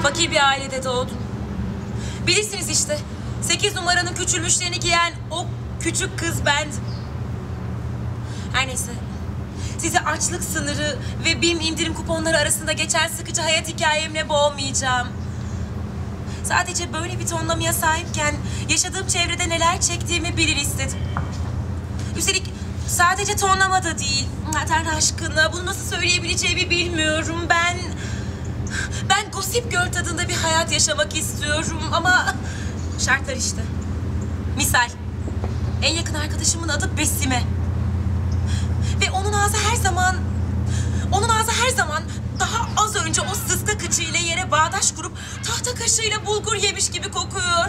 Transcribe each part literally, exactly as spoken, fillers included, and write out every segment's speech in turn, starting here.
Fakir bir ailede doğdum. Bilirsiniz işte, sekiz numaranın küçülmüşlerini giyen o küçük kız bendim. Her neyse, sizi açlık sınırı ve BİM indirim kuponları arasında geçen sıkıcı hayat hikayemle boğmayacağım. Sadece böyle bir tonlamaya sahipken yaşadığım çevrede neler çektiğimi bilir istedim. Üstelik sadece tonlama da değil. Tanrı aşkına bunu nasıl söyleyebileceğimi bilmiyorum. Ben... Ben Gossip Girl tadında bir hayat yaşamak istiyorum ama... Şartlar işte. Misal, en yakın arkadaşımın adı Besime. Ve onun ağzı her zaman... Onun ağzı her zaman daha az önce o sıska kıçıyla yere bağdaş kurup tahta kaşığıyla bulgur yemiş gibi kokuyor.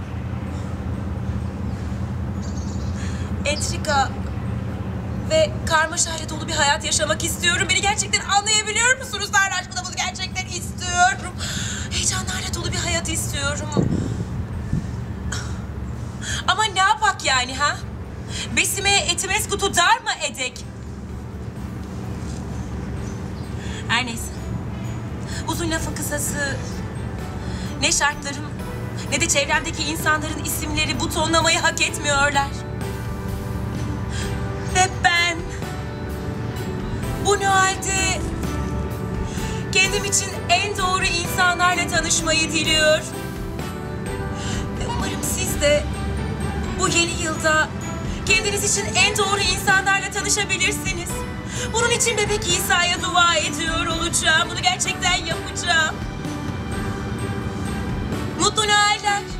Entrika ve karmaşayla dolu bir hayat yaşamak istiyorum. Beni gerçekten anlayabiliyor musunuz? Tanrı aşkına bunu gerçekten istiyorum. Heyecanlarla dolu bir hayat istiyorum. Ama ne yapak yani ha? Besime'ye Etimesgut'u dar mı edek? Her neyse. Uzun lafın kısası, ne şartlarım ne de çevremdeki insanların isimleri bu tonlamayı hak etmiyorlar. Ve ben bu Noel'de kendim için en doğru insanlarla tanışmayı diliyor. Ve umarım siz de bu yeni yılda kendiniz için en doğru insanlarla tanışabilirsiniz. Bunun için Bebek İsa'ya dua ediyor olacağım. Bunu gerçekten yapacağım. Mutlu Noeller.